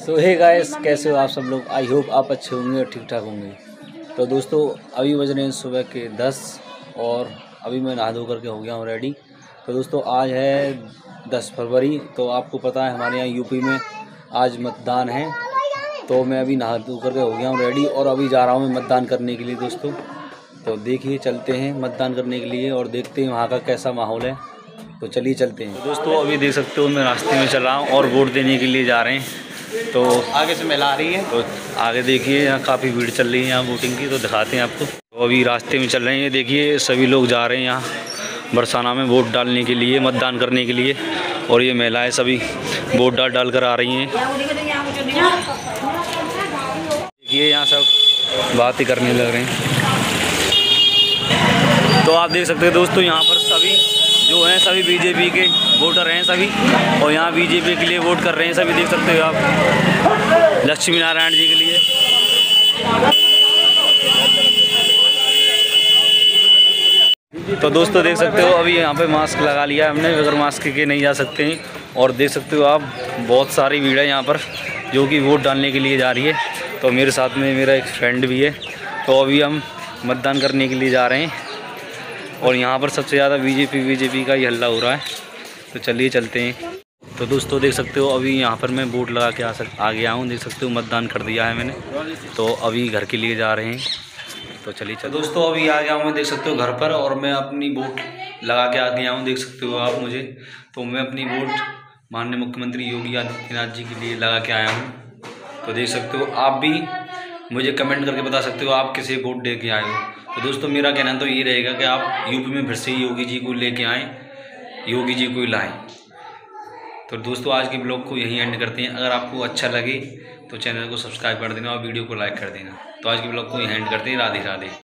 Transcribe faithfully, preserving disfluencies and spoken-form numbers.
सो hey guys, कैसे हो आप सब लोग। आई होप आप अच्छे होंगे और ठीक ठाक होंगे। तो दोस्तों अभी बज रहे हैं सुबह के दस और अभी मैं नहा धो करके हो गया हूँ रेडी। तो दोस्तों आज है दस फरवरी। तो आपको पता है हमारे यहाँ यूपी में आज मतदान है। तो मैं अभी नहा धो करके हो गया हूँ रेडी और अभी जा रहा हूँ मैं मतदान करने के लिए दोस्तों। तो देखिए चलते हैं मतदान करने के लिए और देखते हैं वहाँ का कैसा माहौल है। तो चलिए चलते हैं। तो दोस्तों अभी देख सकते हो मैं रास्ते में चला हूँ और वोट देने के लिए जा रहे हैं। तो आगे से महिला आ रही है। तो आगे देखिए यहाँ काफ़ी भीड़ चल रही है यहाँ वोटिंग की। तो दिखाते हैं आपको। तो अभी रास्ते में चल रहे हैं, देखिए सभी लोग जा रहे हैं यहाँ बरसाना में वोट डालने के लिए, मतदान करने के लिए। और ये महिलाएं सभी वोट डाल डाल कर आ रही हैं। देखिए यहाँ सब बात ही करने लग रहे हैं। तो आप देख सकते हैं दोस्तों यहाँ पर सभी जो हैं सभी बीजेपी के वोटर हैं सभी, और यहाँ बीजेपी के लिए वोट कर रहे हैं सभी। देख सकते हो आप लक्ष्मी नारायण जी के लिए। तो दोस्तों देख सकते हो अभी यहाँ पे मास्क लगा लिया है हमने, बगैर मास्क के नहीं जा सकते हैं। और देख सकते हो आप बहुत सारी भीड़ है यहाँ पर जो कि वोट डालने के लिए जा रही है। तो मेरे साथ में मेरा एक फ्रेंड भी है। तो अभी हम मतदान करने के लिए जा रहे हैं और यहाँ पर सबसे ज़्यादा बीजेपी बीजेपी का ही हल्ला हो रहा है। तो चलिए चलते हैं। तो दोस्तों देख सकते हो अभी यहाँ पर मैं वोट लगा के आ सक आ गया हूँ। देख सकते हो मतदान कर दिया है मैंने। तो अभी घर के लिए जा रहे हैं। तो चलिए चल दोस्तों अभी आ गया हूँ मैं, देख सकते हो घर पर, और मैं अपनी वोट लगा के आ गया हूँ। देख सकते हो आप मुझे। तो मैं अपनी वोट माननीय मुख्यमंत्री योगी आदित्यनाथ जी के लिए लगा के आया हूँ। तो देख सकते हो आप भी मुझे कमेंट करके बता सकते हो आप किसे वोट दे के आए हो। तो दोस्तों मेरा कहना तो ये रहेगा कि आप यूपी में फिर से योगी जी को लेके आएँ, योगी जी को लाएँ। तो दोस्तों आज के ब्लॉग को यहीं एंड करते हैं। अगर आपको अच्छा लगे तो चैनल को सब्सक्राइब कर देना और वीडियो को लाइक कर देना। तो आज के ब्लॉग को यहीं एंड करते हैं। राधे राधे।